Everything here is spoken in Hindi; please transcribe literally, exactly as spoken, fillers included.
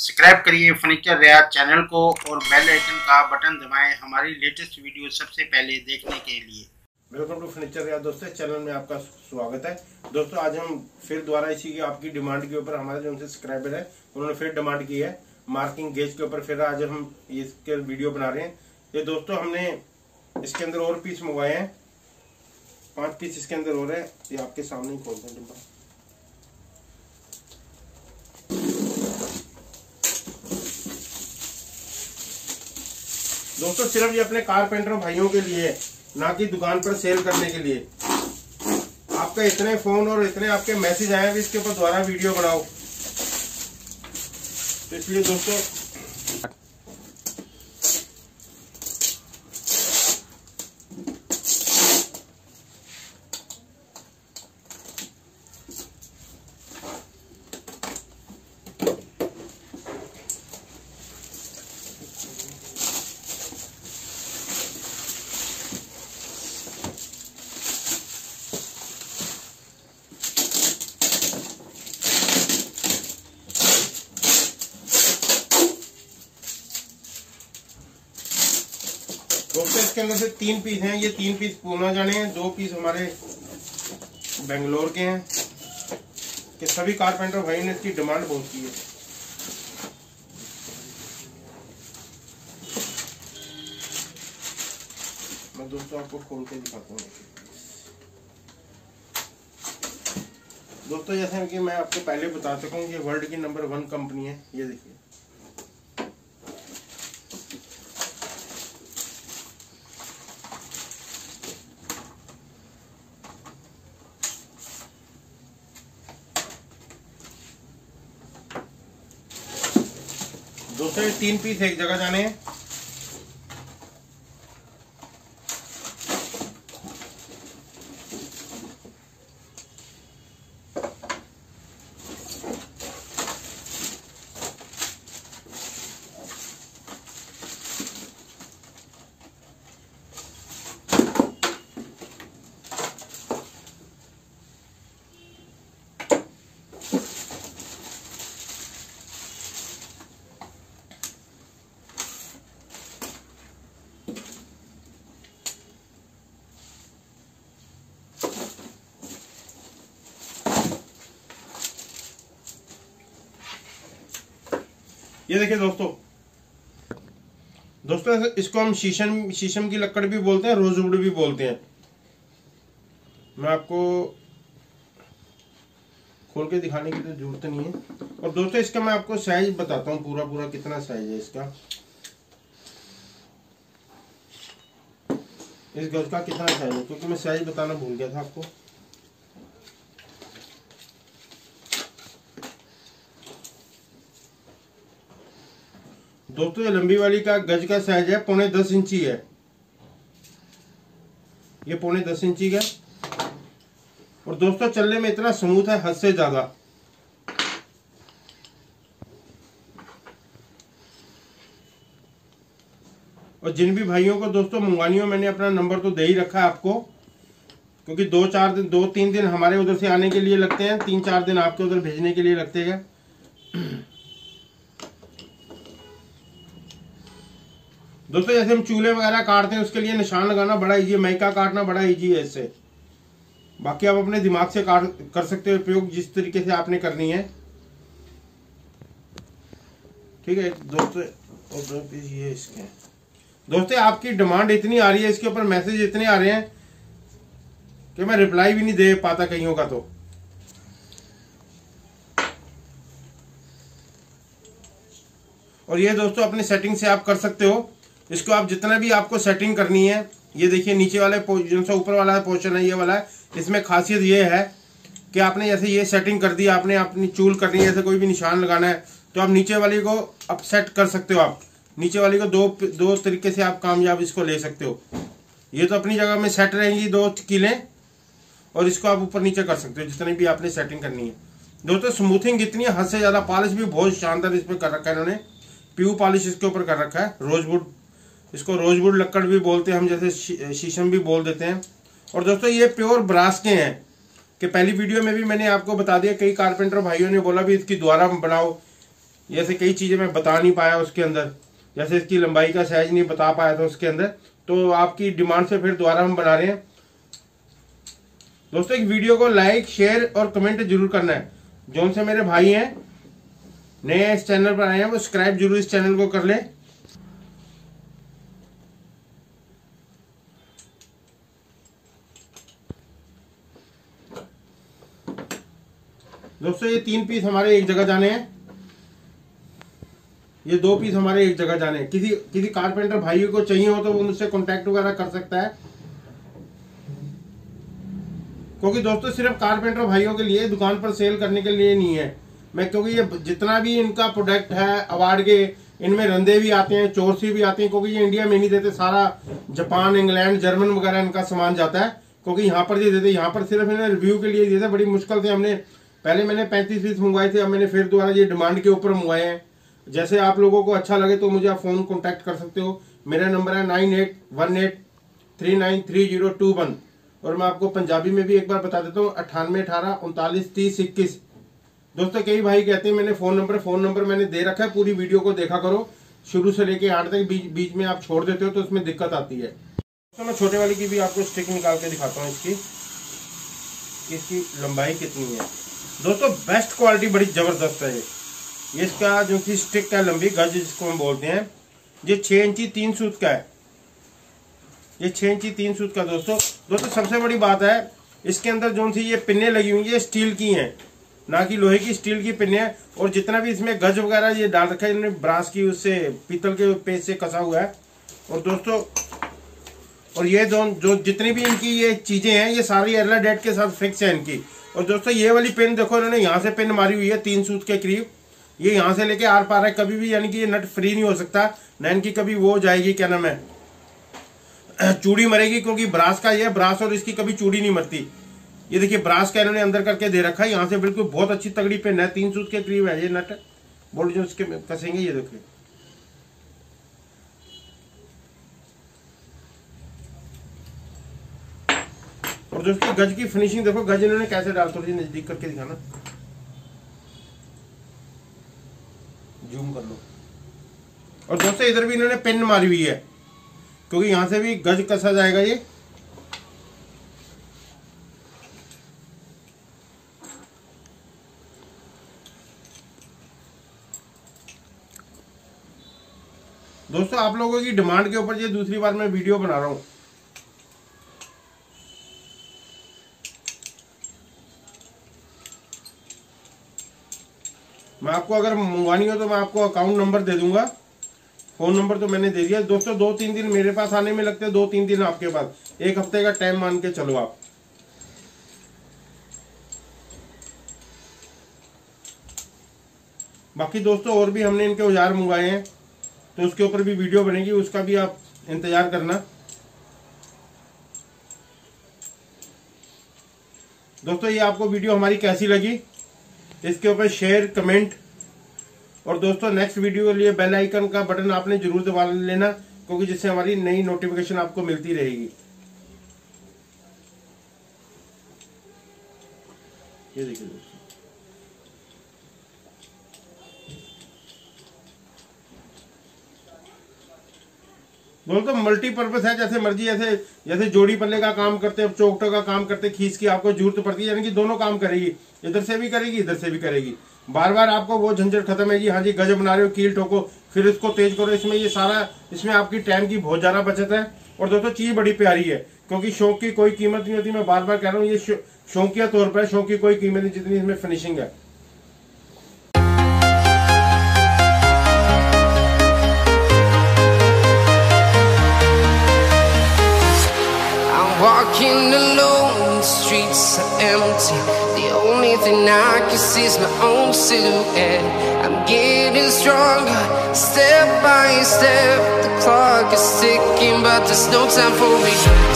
सब्सक्राइब करिए फर्नीचर रियाज चैनल को और बेल आइकन का बटन दबाएं हमारी लेटेस्ट वीडियो सबसे पहले देखने के लिए। वेलकम टू फर्नीचर रियाज दोस्तों, चैनल में आपका स्वागत है। दोस्तों आज हम फिर दोबारा इसी की आपकी डिमांड के ऊपर, हमारे जो सब्सक्राइबर है उन्होंने फिर डिमांड की है मार्किंग गेज के ऊपर, फिर आज हम इसके वीडियो बना रहे हैं। ये दोस्तों हमने इसके अंदर और पीस मंगवाए हैं, पांच पीस इसके अंदर हो रहे हैं। ये आपके सामने ही खोलते हैं डिब्बा। दोस्तों सिर्फ ये अपने कारपेंटर भाइयों के लिए है, ना कि दुकान पर सेल करने के लिए। आपका इतने फोन और इतने आपके मैसेज आए हैं इसके ऊपर दोबारा वीडियो बनाओ, तो इसलिए दोस्तों दोस्तों इसके अंदर से तीन पीस हैं। ये तीन पीस पूना जाने हैं, दो पीस हमारे बेंगलोर के हैं। कि सभी कारपेंटर भाई ने इसकी डिमांड बहुत की है। मैं दोस्तों आपको खोल के दिखाता हूँ। दोस्तों जैसे कि मैं आपको पहले बता चुका हूँ, ये वर्ल्ड की नंबर वन कंपनी है। ये देखिए दोस्तों, ये तीन पीस एक जगह जाने हैं। ये देखिए दोस्तों दोस्तों इसको हम शीशम शीशम की लकड़ भी बोलते हैं, रोजवुड भी बोलते हैं। मैं आपको खोल के दिखाने की तो जरूरत नहीं है। और दोस्तों इसका मैं आपको साइज बताता हूँ, पूरा पूरा कितना साइज है इसका, इस गज का कितना साइज है, क्योंकि मैं साइज बताना भूल गया था आपको। दोस्तों ये लंबी वाली का गज का साइज है पौने दस इंची है। ये पौने दस इंची का। और दोस्तों चलने में इतना स्मूथ है, हद से ज्यादा। और जिन भी भाइयों को दोस्तों मंगवानी हो, मैंने अपना नंबर तो दे ही रखा है आपको, क्योंकि दो चार दिन दो तीन दिन हमारे उधर से आने के लिए लगते हैं, तीन चार दिन आपके उधर भेजने के लिए लगते हैं। दोस्तों जैसे हम चूल्हे वगैरह काटते हैं उसके लिए निशान लगाना बड़ा इजी है, मैका काटना बड़ा इजी है इससे। बाकी आप अपने दिमाग से काट कर सकते हो उपयोग, जिस तरीके से आपने करनी है। ठीक है दोस्तों, और दो पीस ये इसके। दोस्तों आपकी डिमांड इतनी आ रही है, इसके ऊपर मैसेज इतने आ रहे हैं कि मैं रिप्लाई भी नहीं दे पाता कईयों का। तो और ये दोस्तों अपनी सेटिंग से आप कर सकते हो इसको। आप जितना भी आपको सेटिंग करनी है, ये देखिए नीचे वाले जो सा ऊपर वाला पोर्शन है ये वाला है, इसमें खासियत ये है कि आपने जैसे ये सेटिंग कर दी, आपने अपनी चूल करनी है, जैसे कोई भी निशान लगाना है तो आप नीचे वाली को अप सेट कर सकते हो। आप नीचे वाली को दो दो तरीके से आप कामयाब इसको ले सकते हो। ये तो अपनी जगह में सेट रहेंगी दो कीलें, और इसको आप ऊपर नीचे कर सकते हो जितनी भी आपने सेटिंग करनी है। दोस्तों स्मूथिंग इतनी हद से ज्यादा, पॉलिश भी बहुत शानदार इस पर कर रखा है इन्होंने। प्यू पॉलिश इसके ऊपर कर रखा है, रोजवुड, इसको रोजवुड लक्कड़ भी बोलते हैं हम, जैसे शीशम भी बोल देते हैं। और दोस्तों ये प्योर ब्रास के हैं, कि पहली वीडियो में भी मैंने आपको बता दिया, कई कारपेंटर भाइयों ने बोला भी इसकी द्वारा बनाओ। जैसे कई चीजें मैं बता नहीं पाया उसके अंदर, जैसे इसकी लंबाई का साइज नहीं बता पाया था उसके अंदर, तो आपकी डिमांड से फिर दोबारा हम बना रहे हैं। दोस्तों एक वीडियो को लाइक शेयर और कमेंट जरूर करना है। जो से मेरे भाई हैं नए इस चैनल पर आए हैं वो सब्सक्राइब जरूर इस चैनल को कर लें। दोस्तों ये तीन पीस हमारे एक जगह जाने हैं, ये दो पीस हमारे एक जगह जाने हैं। किसी किसी कारपेंटर भाई को चाहिए हो तो वो मुझसे कांटेक्ट वगैरह कर सकता है, क्योंकि दोस्तों सिर्फ कारपेंटर भाइयों के लिए, दुकान पर सेल करने के लिए नहीं है मैं, क्योंकि ये जितना भी इनका प्रोडक्ट है अवार्ड के, इनमें रंदे भी आते हैं, चोरसी भी आती हैं, क्योंकि ये इंडिया में नहीं देते, सारा जापान इंग्लैंड जर्मन वगैरह इनका सामान जाता है, क्योंकि यहाँ पर ये देते, यहाँ पर सिर्फ इन्हें रिव्यू के लिए देते। बड़ी मुश्किल से हमने, पहले मैंने पैंतीस पीस मंगवाए थे, अब मैंने फिर दोबारा ये डिमांड के ऊपर मंगवाए हैं। जैसे आप लोगों को अच्छा लगे तो मुझे आप फोन कॉन्टैक्ट कर सकते हो। मेरा नंबर है nine eight one eight three nine three zero two one, और मैं आपको पंजाबी में भी एक बार बता देता हूँ, अट्ठानवे अठारह उनतालीस तीस इक्कीस। दोस्तों कई भाई कहते हैं मैंने फोन नंबर फोन नंबर मैंने दे रखा है, पूरी वीडियो को देखा करो शुरू से लेके आठ तक, बीच बीच में आप छोड़ देते हो तो उसमें दिक्कत आती है। तो मैं छोटे वाली की भी आपको स्टिक निकाल के दिखाता हूँ इसकी, इसकी लंबाई कितनी है। दोस्तों बेस्ट क्वालिटी बड़ी जबरदस्त है ये ये इसका जो कि स्टिक का लंबी गज जिसको हम बोलते हैं, ये छह इंची तीन सूत का है, ये छह इंची तीन सूत का। दोस्तों दोस्तों सबसे बड़ी बात है इसके अंदर जो सी ये पिन्ने लगी हुई है स्टील की हैं, ना कि लोहे की, स्टील की पिन्ने हैं। और जितना भी इसमें गज वगैरह ये डाल रखा है इन्होंने ब्रास की, उससे पीतल के पेज से कसा हुआ है। और दोस्तों और ये जो जो जितनी भी इनकी ये चीजें हैं ये सारी एरला डेट के साथ फिक्स है इनकी। और दोस्तों ये वाली पिन देखो, इन्होंने यहाँ से पिन मारी हुई है तीन सूत के करीब, ये यहाँ से लेके आर पार है, कभी भी यानी कि ये नट फ्री नहीं हो सकता, ना इनकी कभी वो हो जाएगी, क्या नाम है, चूड़ी मरेगी, क्योंकि ब्रास का ये ब्रास और इसकी कभी चूड़ी नहीं मरती। ये देखिए ब्रास का इन्होंने अंदर करके दे रखा है, यहाँ से बिल्कुल बहुत अच्छी तगड़ी पिन है, तीन सूत के करीब है ये नट बोल्ट जो इसके कसेंगे, ये देखिए। और दोस्तों गज की फिनिशिंग देखो, गज इन्होंने कैसे डाल, थोड़ी नजदीक करके दिखाना, जूम कर लो। और दोस्तों इधर भी इन्होंने पिन मारी हुई है, क्योंकि यहां से भी गज कसा जाएगा ये। दोस्तों आप लोगों की डिमांड के ऊपर ये दूसरी बार मैं वीडियो बना रहा हूं। मैं आपको अगर मंगवानी हो तो मैं आपको अकाउंट नंबर दे दूंगा, फोन नंबर तो मैंने दे दिया। दोस्तों दो तीन दिन मेरे पास आने में लगते हैं, दो तीन दिन आपके पास, एक हफ्ते का टाइम मान के चलो आप। बाकी दोस्तों और भी हमने इनके औजार मंगवाए हैं, तो उसके ऊपर भी वीडियो बनेगी, उसका भी आप इंतजार करना। दोस्तों ये आपको वीडियो हमारी कैसी लगी, इसके ऊपर शेयर कमेंट, और दोस्तों नेक्स्ट वीडियो के लिए बेल आइकन का बटन आपने जरूर दबा लेना, क्योंकि जिससे हमारी नई नोटिफिकेशन आपको मिलती रहेगी। ये देखिए दोस्तों, दोस्तों मल्टीपर्पज है, जैसे मर्जी, जैसे जैसे जोड़ी पल्ले का काम करते हैं, चौकटों का काम करते, खींच की आपको जरूरत पड़ती है, यानी कि दोनों काम करेगी, इधर से भी करेगी इधर से भी करेगी। बार बार आपको वो झंझट खत्म है जी, हाँ जी गज बना रहे हो, कील ठोको, फिर इसको तेज करो, इसमें ये सारा, इसमें आपकी टाइम की बहुत ज्यादा बचत है। और दोस्तों चीज बड़ी प्यारी है, क्योंकि शौक की कोई कीमत नहीं होती, मैं बार बार कह रहा हूँ, ये शौकिया तौर पर, शौक की कोई कीमत नहीं जितनी इसमें फिनिशिंग है। Walking alone, the streets are empty. The only thing I can see is my own silhouette. I'm getting stronger, step by step. The clock is ticking, but there's no time for me.